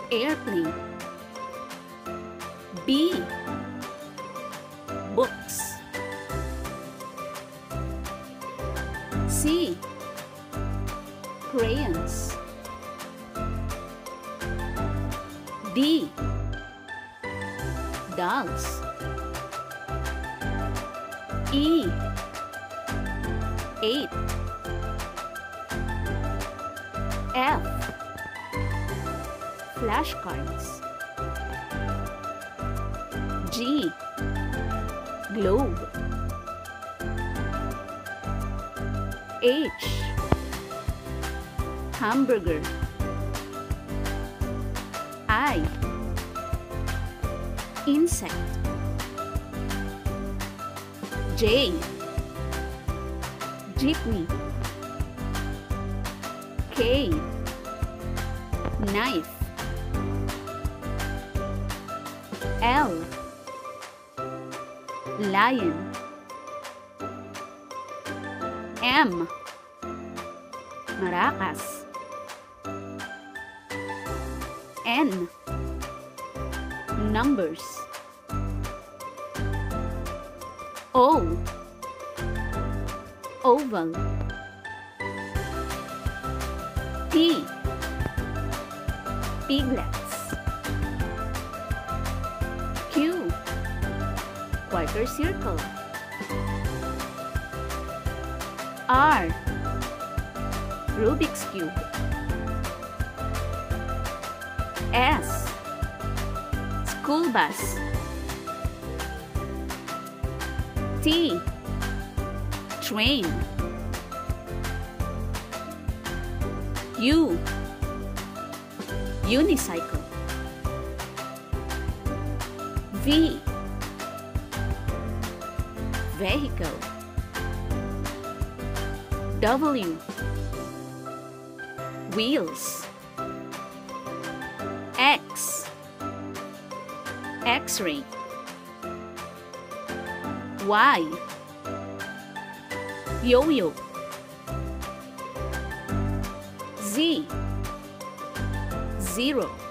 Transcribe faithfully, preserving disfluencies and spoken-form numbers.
Airplane. B. Books. C. Crayons. D. Dolls. E. Eight. F. Flashcards. G. Globe. H. Hamburger. I. Insect. J. Jeepney. K. Knife. L. Lion. M. Maracas. N. Numbers. O. Oval. P. Piglets. Q. Quarter circle. R. Rubik's Cube. S. School bus. T. Train. U. Unicycle. V. Vehicle. W. Wheels. X. X-ray. Y. Yo-yo. Z. Zero.